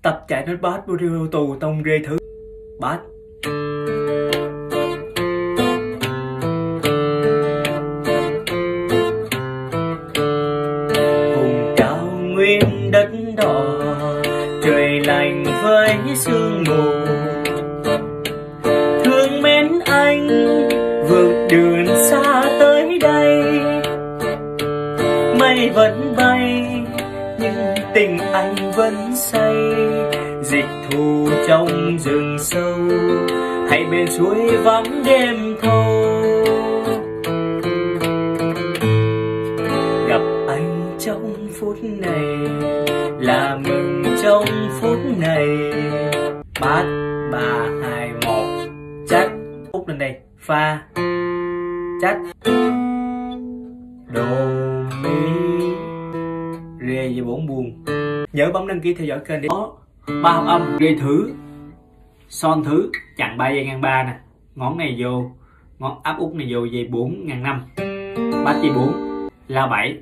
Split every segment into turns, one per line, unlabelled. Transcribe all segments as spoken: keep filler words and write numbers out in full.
Tập chạy đến bát Bureau tù tông rê thứ bát. Vùng cao nguyên đất đỏ, trời lạnh với sương mù. Thương mến anh vượt đường xa tới đây, mây vẫn bay nhưng tình anh vẫn say. Dịch thù trong rừng sâu hay bên suối vắng đêm thâu, gặp anh trong phút này là mừng trong phút này. Bát ba hai một chát. Út lên đây pha chát đồ mi rê và bốn buông. Nhớ bấm đăng ký theo dõi kênh để có ba hợp âm rê thứ, son thứ, chặn ba dây ngang ba nè, ngón này vô, ngón áp út này vô dây bốn ngang năm, bát dây bốn, la bảy,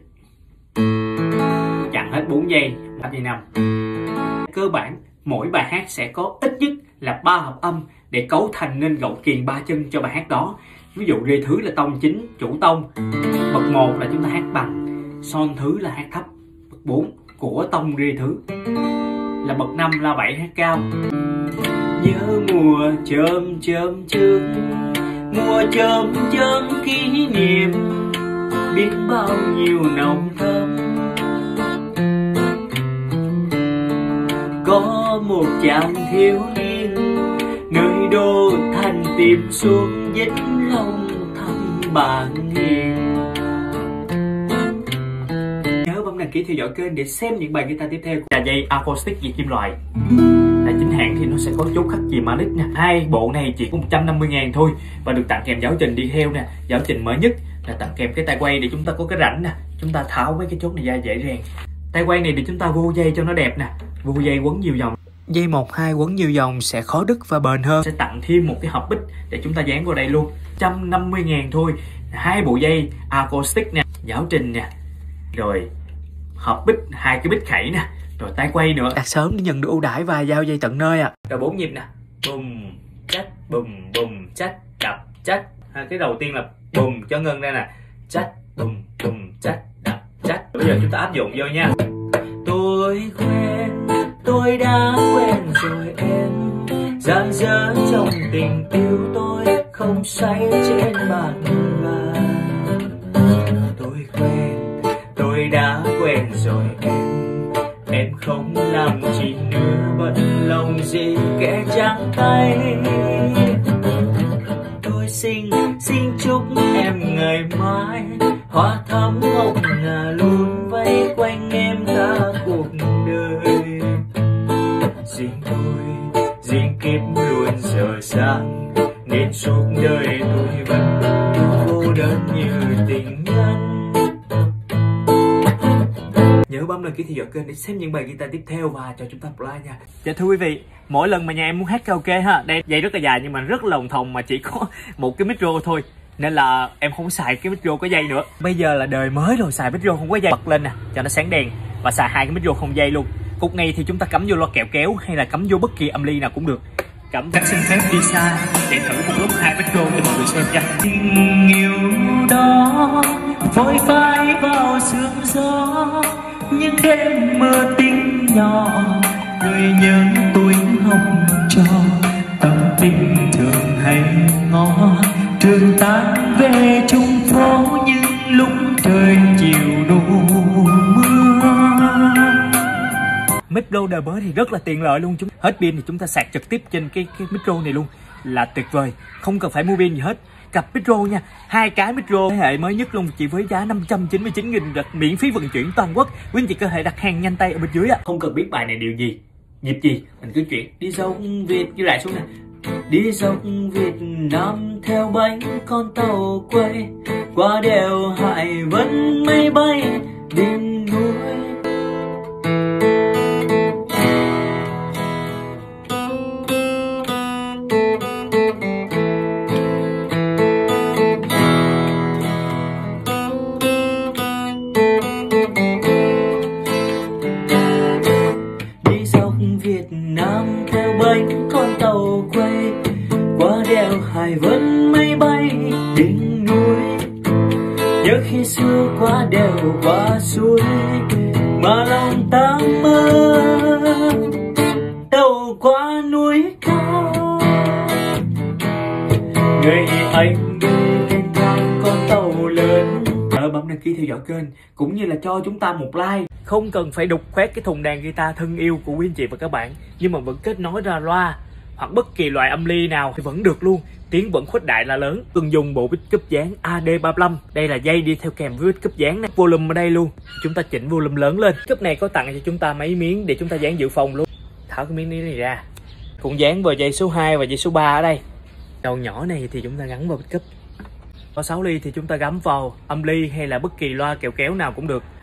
chặn hết bốn dây, bát dây năm. Cơ bản mỗi bài hát sẽ có ít nhất là ba hợp âm để cấu thành nên gậu kiền ba chân cho bài hát đó. Ví dụ rê thứ là tông chính, chủ tông, bậc một là chúng ta hát bằng, son thứ là hát thấp, bậc bốn của tông rê thứ, là bậc năm la bảy hát cao. Nhớ mùa chớm chớm trước, mùa chớm chớm kỷ niệm, biết bao nhiêu nồng thơm. Có một chàng thiếu niên nơi đô thành tìm xuống vĩnh long thăm bạn hiền. Nhớ bấm đăng ký theo dõi kênh để xem những bài guitar tiếp theo. Là dây acoustic dây kim loại là chính hãng thì nó sẽ có chốt khắc chìm Manic nha. Hai bộ này chỉ có một trăm năm mươi ngàn thôi và được tặng kèm giáo trình đi theo nè. Giáo trình mới nhất là tặng kèm cái tay quay để chúng ta có cái rãnh nè, chúng ta tháo mấy cái chốt này ra dễ dàng. Tay quay này để chúng ta vô dây cho nó đẹp nè, vô dây quấn nhiều vòng. Dây một hai quấn nhiều vòng sẽ khó đứt và bền hơn. Sẽ tặng thêm một cái hộp bích để chúng ta dán vào đây luôn, một trăm năm mươi ngàn thôi. Hai bộ dây acoustic nè, giáo trình nè, rồi hộp bích, hai cái bích khẩy nè, rồi tay quay nữa. Đặt sớm để nhận được ưu đãi và giao dây tận nơi à. Rồi bốn nhịp nè, bùm chách bùm bùm chách đập chách. À, cái đầu tiên là bùm cho ngân ra nè, chách bùm bùm chách đập chách. Bây giờ chúng ta áp dụng vô nha. Tôi quen, tôi đã quen rồi em, dang dở trong tình yêu tôi không say trên bàn vàng. Tôi quen, tôi đã quen rồi em, em không làm gì nữa bận lòng gì kẻ trắng tay. Tôi xin, xin chúc em ngày mai hoa thắm hồng ngà luôn vây quanh em cả cuộc đời. Riêng tôi, riêng kiếp luôn dở dang, nên suốt đời tôi vẫn vô đơn như tình nhân. Nhớ bấm đăng ký theo dõi kênh để xem những bài guitar tiếp theo và cho chúng ta apply nha. Dạ thưa quý vị, mỗi lần mà nhà em muốn hát karaoke ha, đây dây rất là dài nhưng mà rất lồng thòng mà chỉ có một cái micro thôi, nên là em không xài cái micro có dây nữa. Bây giờ là đời mới rồi, xài micro không có dây. Bật lên nè cho nó sáng đèn và xài hai cái micro không dây luôn. Cục này thì chúng ta cắm vô loa kẹo kéo hay là cắm vô bất kỳ âm ly nào cũng được. Cắm cách xin phép đi xa để thử một lúc hai micro cho mọi người xem nha. Tình yêu đó vội phai vào sương gió, những đêm mơ tình nhỏ, người nhớ tôi hồng cho tâm tình thường hay ngó. Trường tan về chung phố những lúc trời chiều đổ mưa. Micro đời mới thì rất là tiện lợi luôn. Chúng hết pin thì chúng ta sạc trực tiếp trên cái cái micro này luôn là tuyệt vời, không cần phải mua pin gì hết. Cặp micro nha, hai cái micro thế hệ mới nhất luôn, chỉ với giá năm trăm chín mươi chín nghìn, miễn phí vận chuyển toàn quốc. Quý anh chị có thể đặt hàng nhanh tay ở bên dưới ạ. Không cần biết bài này điều gì, nhịp gì, mình cứ chuyển đi dốc Việt ghi lại xuống nè. Đi dọc Việt Nam theo bánh con tàu quay, qua đèo Hải Vân mây bay đêm núi. Đi dọc Việt theo dõi kênh cũng như là cho chúng ta một like. Không cần phải đục khoét cái thùng đàn guitar thân yêu của quý anh chị và các bạn, nhưng mà vẫn kết nối ra loa hoặc bất kỳ loại âm ly nào thì vẫn được luôn, tiếng vẫn khuếch đại là lớn. Từng dùng bộ pickup dáng A D ba mươi lăm, đây là dây đi theo kèm với pickup dáng này. Volume ở đây luôn, chúng ta chỉnh volume lớn lên. Pickup này có tặng cho chúng ta mấy miếng để chúng ta dán dự phòng luôn. Tháo cái miếng này ra, cũng dán vào dây số hai và dây số ba ở đây. Đầu nhỏ này thì chúng ta gắn vào pickup. Có sáu ly thì chúng ta gắm vào âm ly hay là bất kỳ loa kẹo kéo nào cũng được.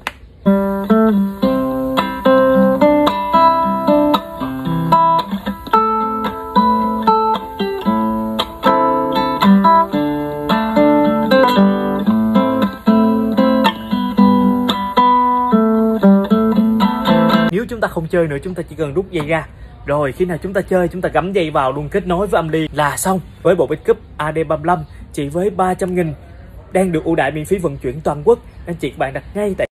Nếu chúng ta không chơi nữa, chúng ta chỉ cần rút dây ra. Rồi khi nào chúng ta chơi, chúng ta gắm dây vào luôn, kết nối với âm ly là xong. Với bộ pickup A D ba mươi lăm chỉ với ba trăm nghìn, đang được ưu đãi miễn phí vận chuyển toàn quốc. Anh chị bạn đặt ngay tại